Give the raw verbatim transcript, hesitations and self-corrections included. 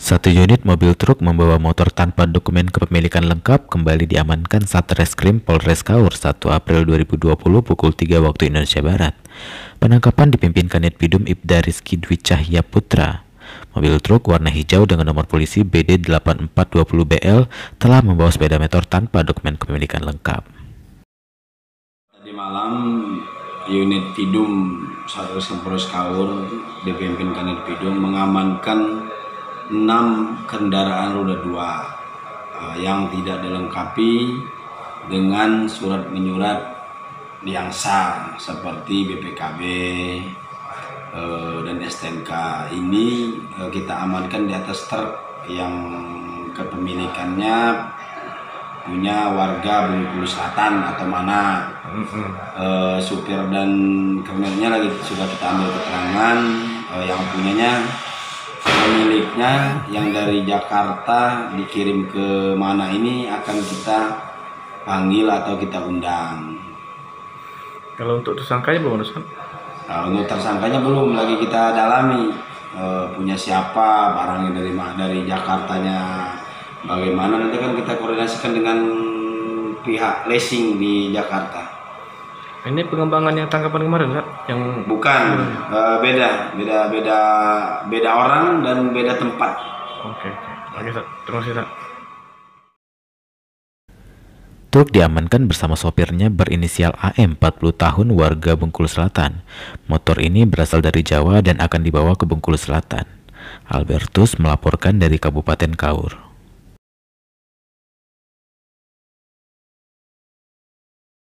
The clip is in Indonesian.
Satu unit mobil truk membawa motor tanpa dokumen kepemilikan lengkap kembali diamankan Satreskrim Polres Kaur satu April dua ribu dua puluh pukul tiga waktu Indonesia Barat. Penangkapan dipimpin Kanit Bidum Ibda Rizky Dwi Cahya Putra. Mobil truk warna hijau dengan nomor polisi B D delapan empat dua nol B L telah membawa sepeda motor tanpa dokumen kepemilikan lengkap. Tadi malam unit Bidum Satreskrim Polres Kaur dipimpin Kanit Bidum mengamankan enam kendaraan roda dua uh, yang tidak dilengkapi dengan surat menyurat yang sah seperti B P K B uh, dan S T N K. Ini uh, kita amankan di atas truk yang kepemilikannya punya warga Bengkulu Selatan atau mana. uh, supir dan kernernya lagi sudah kita ambil keterangan. uh, yang punyanya pemiliknya yang dari Jakarta dikirim ke mana ini akan kita panggil atau kita undang. Kalau untuk tersangkanya belum ada? Nah, untuk tersangkanya belum lagi kita dalami, e, punya siapa, barangnya dari dari Jakartanya bagaimana, nanti kan kita koordinasikan dengan pihak leasing di Jakarta. Ini pengembangan yang tangkapan kemarin kan? Yang bukan, uh, beda, beda, beda, beda orang dan beda tempat. Oke, oke, oke, terima kasih. Truk diamankan bersama sopirnya berinisial A M, empat puluh tahun, warga Bengkulu Selatan. Motor ini berasal dari Jawa dan akan dibawa ke Bengkulu Selatan. Albertus melaporkan dari Kabupaten Kaur.